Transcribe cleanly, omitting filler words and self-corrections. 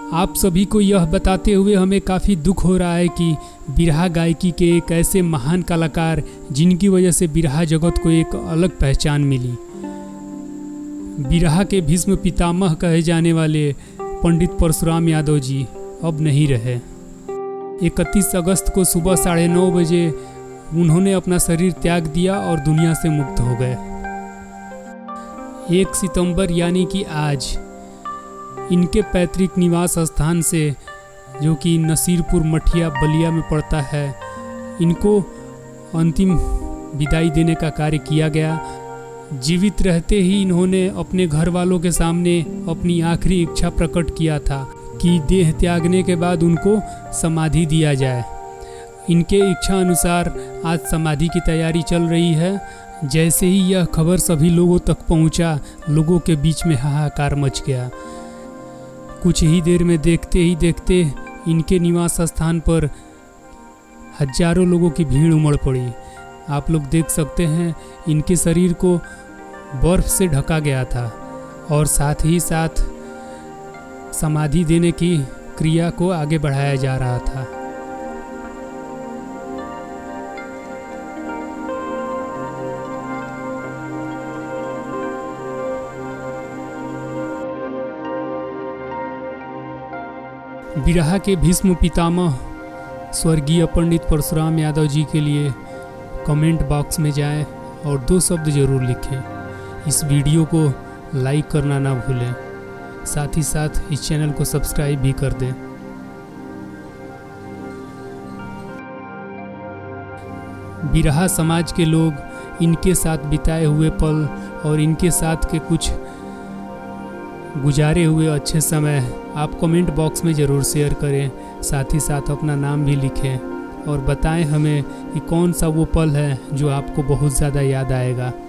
आप सभी को यह बताते हुए हमें काफ़ी दुख हो रहा है कि बिरहा गायकी के एक ऐसे महान कलाकार जिनकी वजह से बिरहा जगत को एक अलग पहचान मिली, बिरहा के भीष्म पितामह कहे जाने वाले पंडित परशुराम यादव जी अब नहीं रहे। 31 अगस्त को सुबह 9:30 बजे उन्होंने अपना शरीर त्याग दिया और दुनिया से मुक्त हो गए। 1 सितंबर यानी कि आज इनके पैतृक निवास स्थान से, जो कि नसीरपुर मठिया बलिया में पड़ता है, इनको अंतिम विदाई देने का कार्य किया गया। जीवित रहते ही इन्होंने अपने घर वालों के सामने अपनी आखिरी इच्छा प्रकट किया था कि देह त्यागने के बाद उनको समाधि दिया जाए। इनके इच्छा अनुसार आज समाधि की तैयारी चल रही है। जैसे ही यह खबर सभी लोगों तक पहुंचा, लोगों के बीच में हाहाकार मच गया। कुछ ही देर में देखते ही देखते इनके निवास स्थान पर हजारों लोगों की भीड़ उमड़ पड़ी। आप लोग देख सकते हैं इनके शरीर को बर्फ से ढका गया था और साथ ही साथ समाधि देने की क्रिया को आगे बढ़ाया जा रहा था। बिरहा के भीष्म पितामह स्वर्गीय पंडित परशुराम यादव जी के लिए कमेंट बॉक्स में जाएं और 2 शब्द जरूर लिखें। इस वीडियो को लाइक करना ना भूलें, साथ ही साथ इस चैनल को सब्सक्राइब भी कर दें। बिरहा समाज के लोग इनके साथ बिताए हुए पल और इनके साथ के कुछ गुजारे हुए अच्छे समय आप कमेंट बॉक्स में ज़रूर शेयर करें। साथ ही साथ अपना नाम भी लिखें और बताएं हमें कि कौन सा वो पल है जो आपको बहुत ज़्यादा याद आएगा।